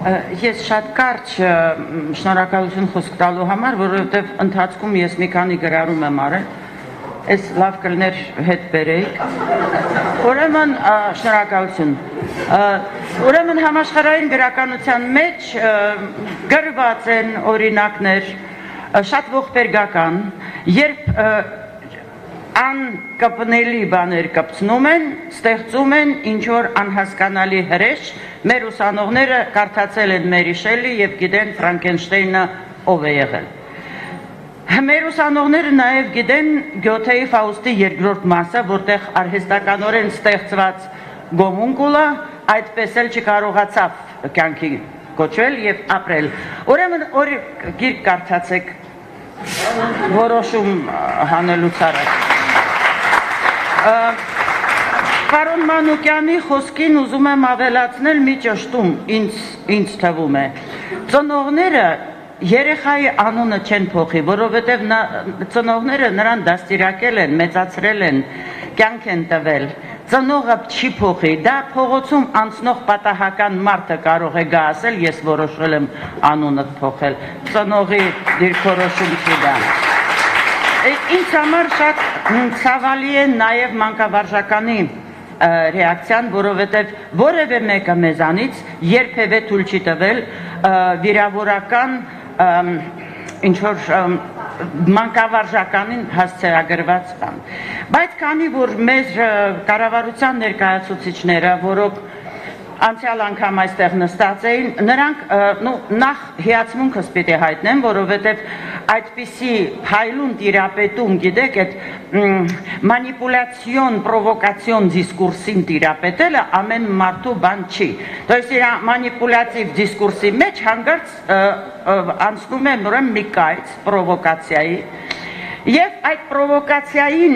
Ես շատ կարճ շնորհակալություն խոսք տալու համար, որովհետև ընթացքում ես մի քանի գրառում եմ արել, այս լավ կլներ հետ բերեիք։ Ուրեմն շնորհակալություն։ Ուրեմն համաշխարհային գրականության մեջ գրված են օրինակներ շատ ողբերգական, երբ անկպնելի բաներ կպցնում են, ստեղծում են ինչ-որ անհասկանալի հրեշ, մեր ուսանողները կարդացել են Մերի Շելլի և գիտեն Ֆրանկենշտեյնը ով է եղել։ Մեր ուսանողները նաև գիտեն Գյոթեի Ֆաուստի երկրորդ մասը, որտեղ արհեստականորեն ստեղծված գոմունկուլը այդպես էլ չկարողացավ կյանքի կոչվել և ապրել։ Ուրեմն գիրք կարդացեք որոշում հանելուց առաջ։ Պարոն Մանուկյանի խոսքին ուզում եմ ավելացնել մի ճշտում, ինձ թվում է։ Ծնողները երեխայի անունը չեն փոխի, որովհետև ծնողները նրան դաստիարակել են, մեծացրել են, կյանք են տվել։ Ծնողը չի փոխի, դա փողոցում անցնող պատահական մարդը կարող է գա ասել, ես որոշել եմ անունը փոխել։ Ծնողի դիրքորոշում չի դա։ Ինձ համար շատ ցավալի է նաև մանկավարժականի ռեակցիան, որովհետև որևէ մեկը մեզանից երբևէ թույլ չի տվել վիրավորական ինչ-որ մանկավարժականին հասցեագրված բան։ Բայց քանի որ մեր կառավարության ներկայացուցիչները, որոնք անցյալ անգամ այստեղ նստած էին, նրանք նախ հիացմունքս պիտի հայտնեմ, որովհետև այդպիսի փայլուն տիրապետում, գիտեք, այդ մանիպուլյացիոն, պրովոկացիոն դիսկուրսին տիրապետելը ամեն մարդու բան չի։ То есть մանիպուլյատիվ դիսկուրսի մեջ հանգարց անցնում է ուրեմն մի կայծ պրովոկացիայի, եւ այդ պրովոկացիային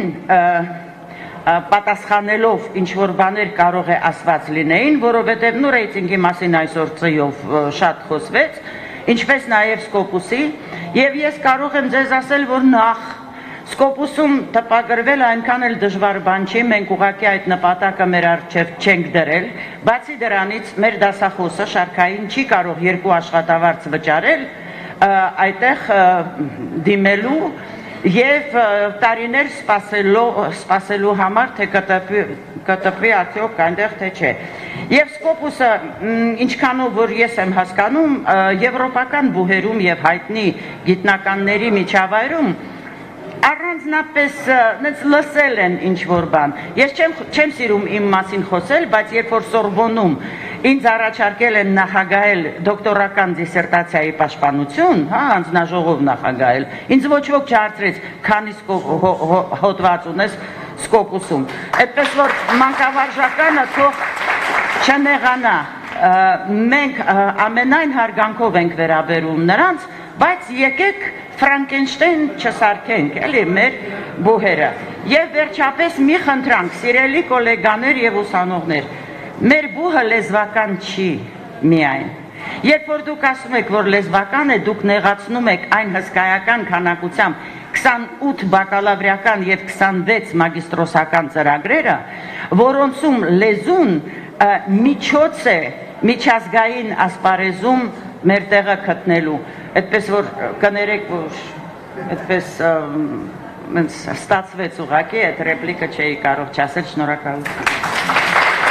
պատասխանելով ինչ-որ բաներ կարող է ասված լինեին, որովհետև նու ռեյտինգի մասին այսօր ծիով շատ խոսվեց, ինչպես նաև Սկոպուսի, եւ ես կարող եմ ձեզ ասել, որ նախ Սկոպուսում տպագրվել այնքան էլ դժվար բան չի, մենք ուղղակի այդ նպատակը մեր առջև չենք դրել, բացի դրանից մեր դասախոսը շարքային չի կարող երկու աշխատավարձ վճարել այդտեղ դիմելու և տարիներ սպասելու համար, թե կտպվի արդյոք այնտեղ, թե չէ։ Եվ Սկոպուսը, ինչքանով որ ես եմ հասկանում, եվրոպական բուհերում և հայտնի գիտնականների միջավայրում առանձնապես լսել են ինչ-որ բան։ Ես չեմ սիրում իմ մասին խոսել, բայց երբ որ Սորբոնում ինձ առաջարկել են նախագահել դոկտորական դիսերտացիայի պաշտպանություն, հանձնաժողով նախագահել, ինձ ոչ ոք չհարցրեց, քանի հոդված ունես Սկոպուսում։ Այդպես որ մանկավարժականը թող չնեղանա, մենք ամենայն հարգանքով ենք վերաբերում նրանց, բայց եկեք Ֆրանկենշտեյն չսարքենք, էլի մեր բուհերը։ Եվ վերջապես մի խնդրանք, սիրելի կոլեգաներ և ուսանողներ, մեր բուհը լեզվական չի միայն։ Երբ որ դուք ասում եք, որ լեզվական է, դուք նեղացնում եք այն հսկայական քանակությամբ 28 բակալավրիական և 26 մագիստրոսական ծրագրերը, որոնցում լեզուն միջոց է միջազգային ասպարեզում մեր տեղը գտնելու։ Այդպես որ կներեք, որ այդպես ստացվեց ուղղակի, այդ ռեպլիկը չէի կարող չասել, շնորհակալություն։